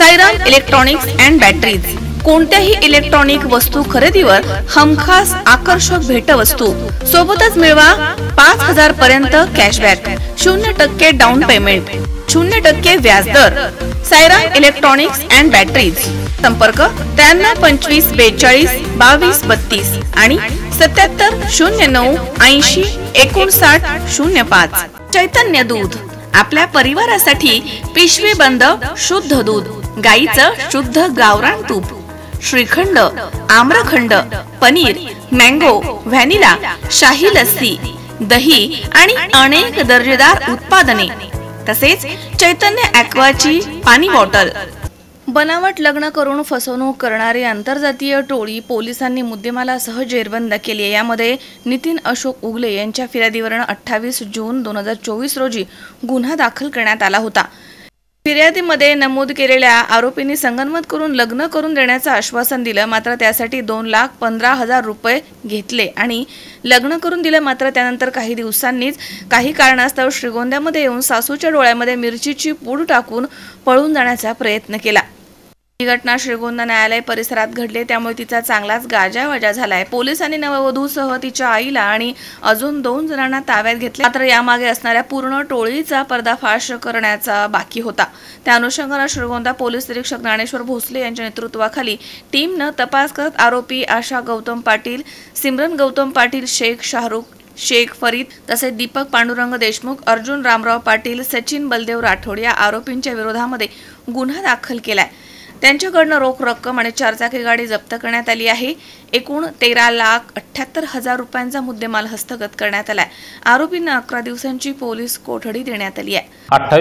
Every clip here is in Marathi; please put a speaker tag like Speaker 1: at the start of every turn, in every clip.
Speaker 1: साईराम इलेक्ट्रॉनिक्स अँड बॅटरीज कोणत्याही इलेक्ट्रॉनिक वस्तू खरेदीवर हमखास आकर्षक भेटवस्तू सोबतच मिळवा 5000 पर्यंत कॅशबॅक, 0% डाऊन पेमेंट, 0% व्याजदर। साईराम इलेक्ट्रॉनिक्स अँड बॅटरीज, संपर्क 93 25 42 22 32 आणि 77 09 80 59 05। चैतन्य दूध, आपल्या परिवारासाठी पिशवी बंद शुद्ध दूध, गाईचं शुद्ध गावरान तूप, श्रीखंड, आम्रखंड, पनीर, मँगो, व्हॅनिला, शाही लस्सी, दही आणि अनेक दर्जेदार उत्पादने, तसेच चैतन्य ॲक्वाची पाणी बॉटल। बनावट लग्न करून फसवणूक करणारी आंतरजातीय टोळी पोलिसांनी मुद्देमालासह जेरबंद केली आहे। यामध्ये नितीन अशोक उगले यांच्या फिर्यादीवरून 28 जून 2024 रोजी गुन्हा दाखल करण्यात आला होता। फिर्यादीमध्ये नमूद केलेल्या आरोपींनी संगनमत करून लग्न करून देण्याचं आश्वासन दिलं, मात्र त्यासाठी 2,15,000 रुपये घेतले आणि लग्न करून दिलं। मात्र त्यानंतर काही दिवसांनीच काही कारणास्तव श्रीगोंद्यामध्ये येऊन सासूच्या डोळ्यामध्ये मिरचीची पूड टाकून पळून जाण्याचा प्रयत्न केला। ही घटना श्रीगोंदा न्यायालय परिसरात घडली, त्यामुळे तिचा चांगलाच गाजावाजा झालाय। पोलिसांनी नववधूसह तिच्या आईला आणि अजून 2 जणांना ताब्यात घेतले, मात्र यामागे असणाऱ्या पूर्ण टोळीचा पर्दाफाश करण्याचा बाकी होता। त्या अनुषंगाने श्रीगोंदा पोलीस निरीक्षक ज्ञानेश्वर भोसले यांच्या नेतृत्वाखाली टीमनं तपास करत आरोपी आशा गौतम पाटील, सिमरन गौतम पाटील, शेख शाहरुख, शेख फरीद तसेच दीपक पांडुरंग देशमुख, अर्जुन रामराव पाटील, सचिन बलदेव राठोड या आरोपींच्या विरोधामध्ये गुन्हा दाखल केलाय। त्यांच्याकडनं रोख रक्कम आणि 4 चाकी गाडी जप्त करण्यात आली आहे। एकूण 13,78,000 रुपयांचा मुद्देमाल हस्तगत करण्यात आलाय। आरोपींना 11 दिवसांची पोलीस कोठडी देण्यात आली आहे।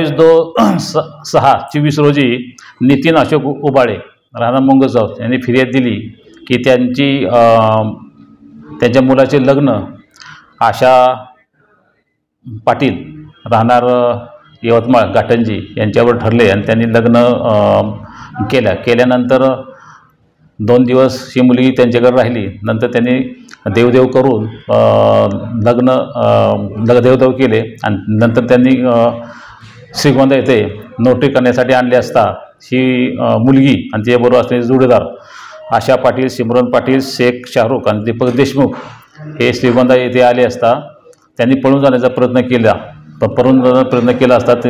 Speaker 2: 28/6/24 रोजी नितीन अशोक उबाळे राणा मंगळजाव यांनी फिर्याद दिली की त्यांच्या मुलाचे लग्न आशा पाटील राहणार यवतमाळ घाटंजी यांच्यावर ठरले आणि त्यांनी लग्न केल्यानंतर 2 दिवस ही मुलगी त्यांच्याकडे राहिली। नंतर त्यांनी देवदेव करून देवदेव केले आणि नंतर त्यांनी श्रीगोंदा येथे नोटरी करण्यासाठी आणले असता ही मुलगी आणि तिच्याबरोबर असलेले जोडीदार आशा पाटील, सिमरन पाटील, शेख शाहरुख आणि दीपक देशमुख हे श्रीगोंदा येथे आले असता त्यांनी पळून जाण्याचा प्रयत्न केला असता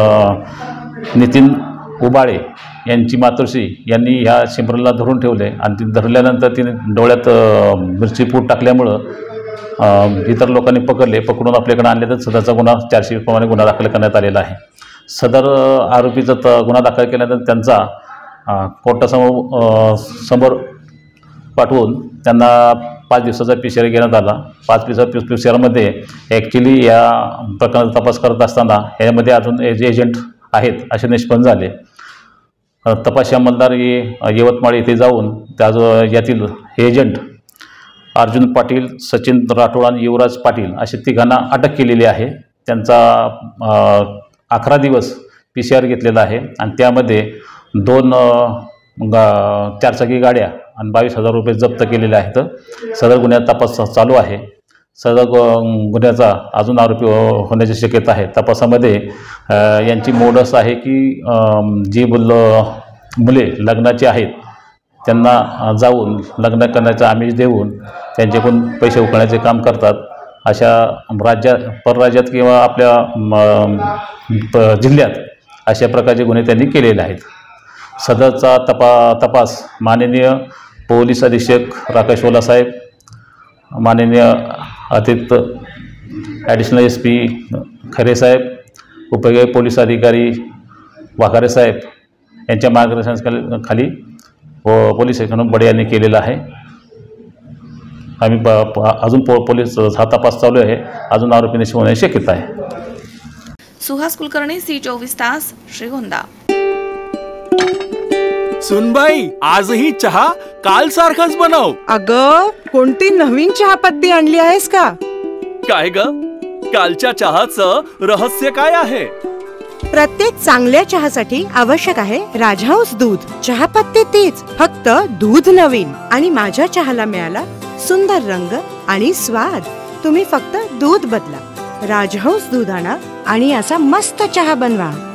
Speaker 2: नितीन उबाळे यांची मातोश्री यांनी ह्या सिमरनला धरून ठेवले आणि ती धरल्यानंतर तिने डोळ्यात मिरची पूड टाकल्यामुळं इतर लोकांनी पकडून आपल्याकडे आणले तर सदरचा गुन्हा 400 प्रमाणे गुन्हा दाखल करण्यात आलेला आहे। सदर आरोपीचा गुन्हा दाखल केल्यानंतर त्यांचा कोर्टासमोर पाठवून त्यांना 5 दिवसाचा PCR घेण्यात आला। 5 दिवसाच्या PCRमध्ये ॲक्च्युली या प्रकरणाचा तपास करत असताना यामध्ये अजून एजंट आहेत असे निष्पन्न झाले। तपासी अंमलदार यवतमाळ येथे जाऊन यातील एजंट अर्जुन पाटील, सचिन राठोड आणि युवराज पाटील असे तिघांना अटक केलेली आहे। त्यांचा 11 दिवस PCR घेतलेला आहे आणि त्यामध्ये 2 4 चाकी गाड्या आणि 22,000 रुपये जप्त केलेले आहेत। सदर गुन्ह्याचा तपास चालू आहे। सदर गुन्ह्याचा अजून आरोपी होण्याची शक्यता आहे। तपासामध्ये यांची मोडस आहे की जी मुले लग्नाचे आहेत त्यांना जाऊन लग्न करण्याचं आमिष देऊन त्यांच्याकडून पैसे उकळण्याचे काम करतात। अशा परराज्यात किंवा आपल्या जिल्ह्यात अशा प्रकारचे गुन्हे त्यांनी केलेले आहेत। सदरचा तपास माननीय पोलीस अधीक्षक राकेश ओला साहेब, माननीय अतिरिक्त ॲडिशनल SP खरे साहेब, उपविभागीय पोलीस अधिकारी वाघारे साहेब यांच्या मार्गदर्शनाखाली पोलीस बडे यांनी केलेला आहे। आम्ही अजून पोलीस हा तपास चालू आहे। अजून आरोपी निश्चित होण्याची शक्यता आहे।
Speaker 1: सुहास कुलकर्णी, C24 तास, श्रीगोंदा।
Speaker 3: सुनबाई, आजही चहा काल सारखाच बनव।
Speaker 4: अगं, कोणती नवीन चहापत्ती आणली आहेस का?
Speaker 3: काय ग, कालच्या चहाचं रहस्य काय आहे?
Speaker 4: प्रत्येक चांगल्या चहासाठी आवश्यक आहे राजहंस दूध। चहापत्ती तीच, फक्त दूध नवीन आणि माझ्या चहाला मिळाला सुंदर रंग आणि स्वाद। तुम्ही फक्त दूध बदला, राजहंस दूध आणा आणि असा मस्त चहा बनवा।